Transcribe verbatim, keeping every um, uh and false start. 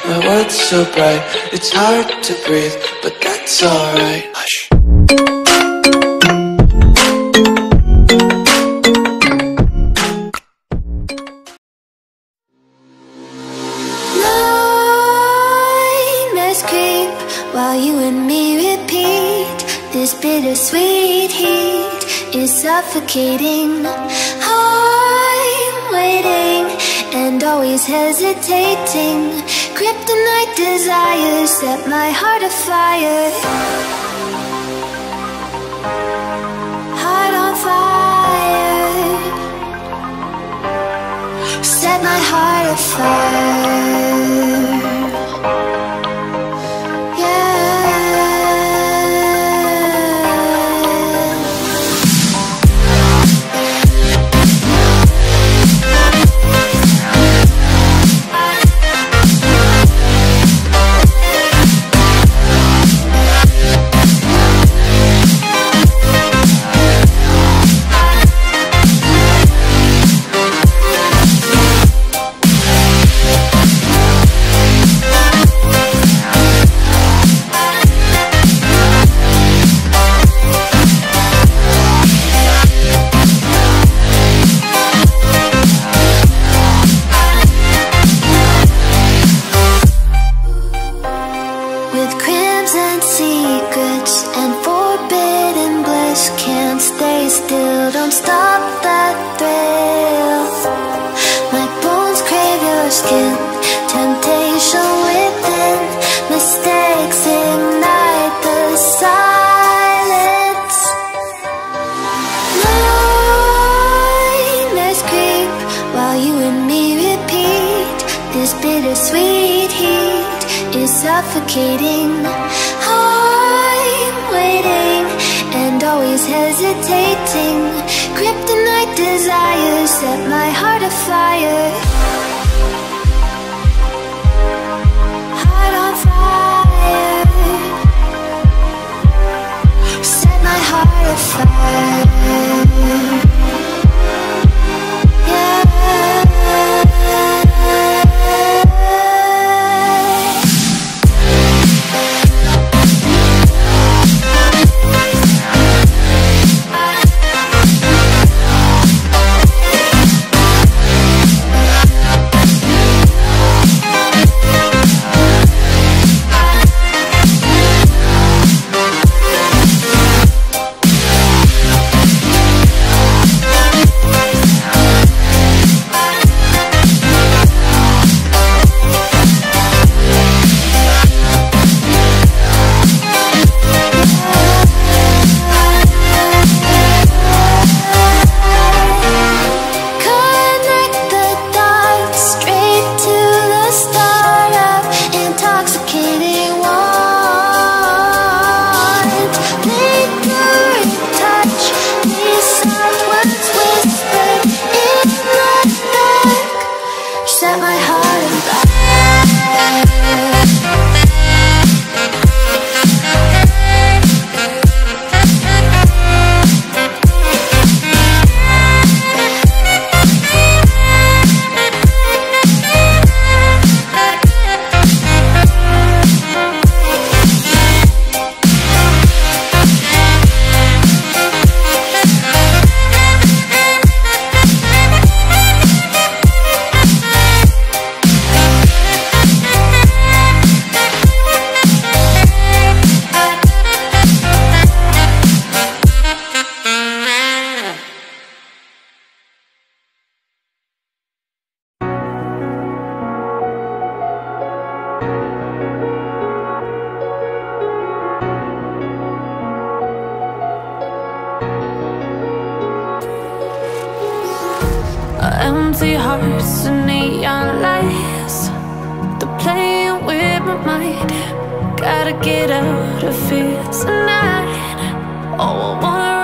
my world's so bright, it's hard to breathe, but that's alright. Hush. Nightmares creep while you and me repeat. This bittersweet heat is suffocating. I'm waiting and always hesitating. Kryptonite desires set my heart afire. Heart on fire. Set my heart afire. Don't stop that thrill. My bones crave your skin. Temptation within. Mistakes ignite the silence. Nightmares creep while you and me repeat. This bittersweet heat is suffocating. I'm waiting and always hesitating. Kryptonite desires set my heart afire. Heart on fire. Set my heart afire. Yeah. Empty hearts and neon lights, they're playing with my mind. Gotta get out of here tonight. Oh, I wanna